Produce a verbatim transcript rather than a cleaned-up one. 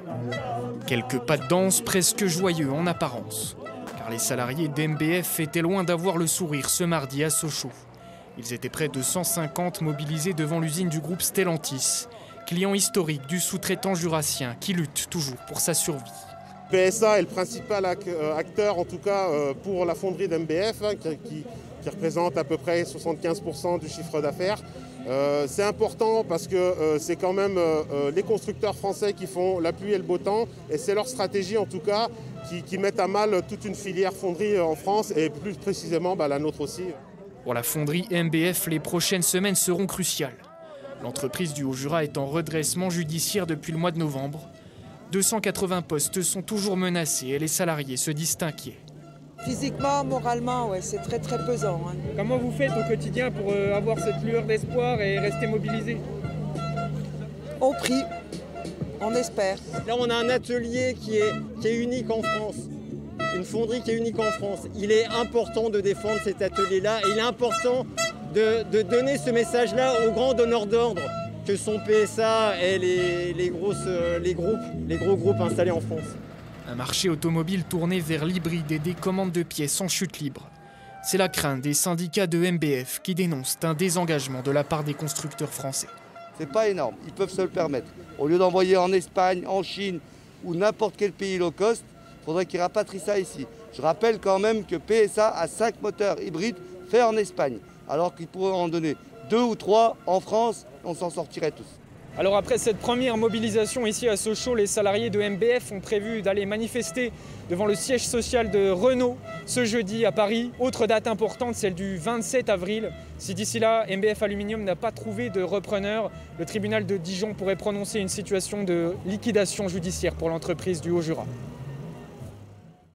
Quelques pas de danse presque joyeux en apparence, car les salariés d'M B F étaient loin d'avoir le sourire ce mardi à Sochaux. Ils étaient près de cent cinquante mobilisés devant l'usine du groupe Stellantis, client historique du sous-traitant jurassien qui lutte toujours pour sa survie. P S A est le principal acteur, en tout cas pour la fonderie d'M B F, qui, qui représente à peu près soixante-quinze pour cent du chiffre d'affaires. Euh, c'est important parce que euh, c'est quand même euh, les constructeurs français qui font la pluie et le beau temps, et c'est leur stratégie en tout cas qui, qui met à mal toute une filière fonderie en France, et plus précisément bah, la nôtre aussi. Pour la fonderie M B F, les prochaines semaines seront cruciales. L'entreprise du Haut-Jura est en redressement judiciaire depuis le mois de novembre. deux cent quatre-vingts postes sont toujours menacés et les salariés se disent inquiets. Physiquement, moralement, ouais, c'est très très pesant. Hein. Comment vous faites au quotidien pour euh, avoir cette lueur d'espoir et rester mobilisé? On prie, on espère. Là, on a un atelier qui est, qui est unique en France, une fonderie qui est unique en France. Il est important de défendre cet atelier-là et il est important de, de donner ce message-là aux grands donneurs d'ordre que sont P S A et les, les, grosses, les, groupes, les gros groupes installés en France. Un marché automobile tourné vers l'hybride et des commandes de pièces en chute libre. C'est la crainte des syndicats de M B F qui dénoncent un désengagement de la part des constructeurs français. C'est pas énorme, ils peuvent se le permettre. Au lieu d'envoyer en Espagne, en Chine ou n'importe quel pays low cost, il faudrait qu'ils rapatrient ça ici. Je rappelle quand même que P S A a cinq moteurs hybrides faits en Espagne, alors qu'ils pourraient en donner deux ou trois en France, on s'en sortirait tous. Alors après cette première mobilisation ici à Sochaux, les salariés de M B F ont prévu d'aller manifester devant le siège social de Renault ce jeudi à Paris. Autre date importante, celle du vingt-sept avril. Si d'ici là, M B F Aluminium n'a pas trouvé de repreneur, le tribunal de Dijon pourrait prononcer une situation de liquidation judiciaire pour l'entreprise du Haut-Jura.